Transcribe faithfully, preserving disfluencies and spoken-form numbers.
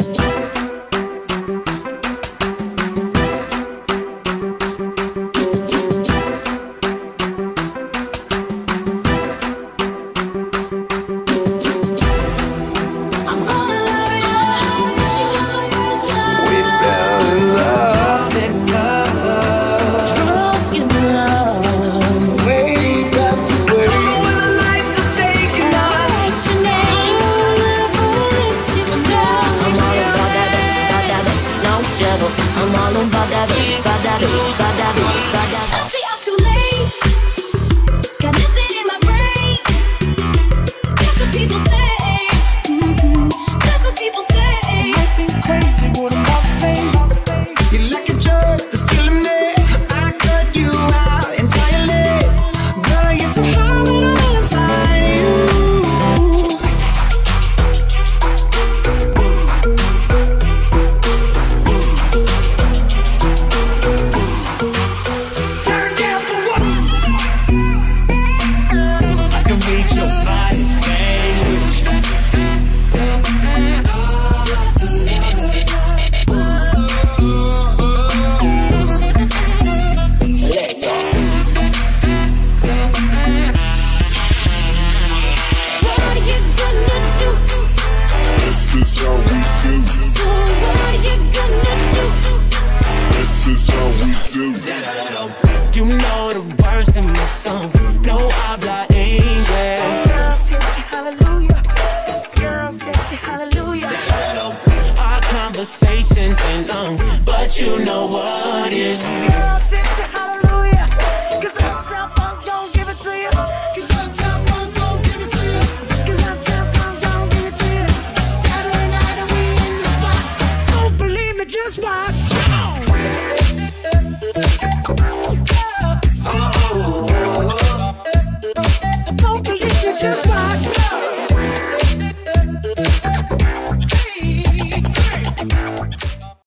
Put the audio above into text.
I'm all about that bitch, about that bitch, about that bitch, about that bitch. I see I'm too late. Got nothing in my brain. That's what people say. Mm-hmm. That's what people say. It might seem crazy what I'm about to say. You're like a drug that's killing me. I cut you out entirely. Girl, I get so high when I'm inside you. You know the words in my songs. No habla English. Girl, said you hallelujah. Girl, said you hallelujah. Our conversations ain't long, but you know what is.